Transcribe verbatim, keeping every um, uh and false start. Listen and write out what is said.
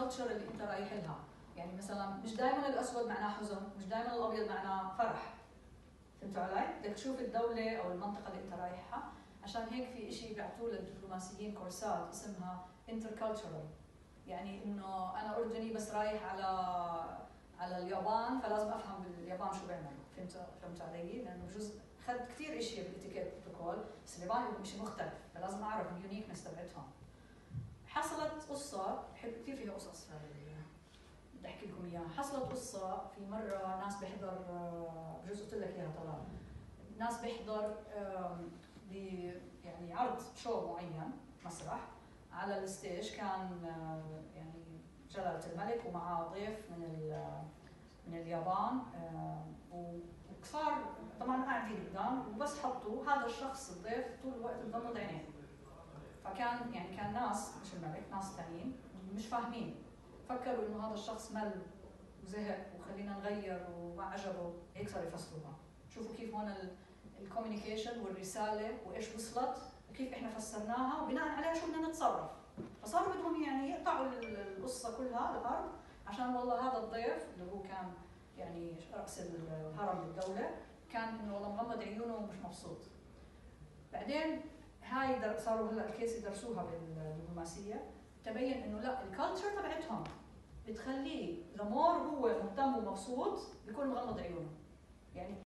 الكالتشر اللي انت رايح لها. يعني مثلا مش دائما الاسود معناه حزن، مش دائما الابيض معناه فرح. فهمتوا علي؟ بدك تشوف الدوله او المنطقه اللي انت رايحها. عشان هيك في شيء بيعطوه للدبلوماسيين كورسات اسمها انتركالتشرال. يعني انه انا اردني بس رايح على على اليابان فلازم افهم باليابان شو بيعملوا. فهمت فهمت علي؟ لانه بجوز اخذت كثير اشياء بالاتيكيت بروتوكول، بس اليابان لهم شيء مختلف، فلازم اعرف اليونيكنس تبعتهم. حصلت قصه، بحب كثير فيها قصص بدي احكي لكم اياها. حصلت قصه في مره ناس بيحضر، بجوز قلت لك اياها طلال، ناس بيحضر ب يعني عرض شو معين مسرح على الستيج، كان يعني جلالة الملك ومعه ضيف من من اليابان، وصار طبعا قاعدين قدام وبس حطوا هذا الشخص الضيف طول الوقت مغمض عينيه. فكان يعني كان ناس مش الملك، ناس ثانيين مش فاهمين، فكروا انه هذا الشخص مل وزهق وخلينا نغير وما عجبه، هيك صاروا يفسروها. شوفوا كيف هون الكوميونيكيشن والرساله وايش وصلت وكيف احنا فسرناها وبناء عليها شو بدنا نتصرف. فصاروا بدهم يعني يقطعوا القصه كلها الارض عشان والله هذا الضيف اللي هو كان يعني راس الهرم بالدوله كان انه والله مغمض عيونه ومش مبسوط. بعدين هاي صاروا هلا الكيس يدرسوها بالدبلوماسيه، تبين انه لا الكالتشر تبعتهم بتخليه لمور هو مهتم ومبسوط بيكون مغمض عيونه. يعني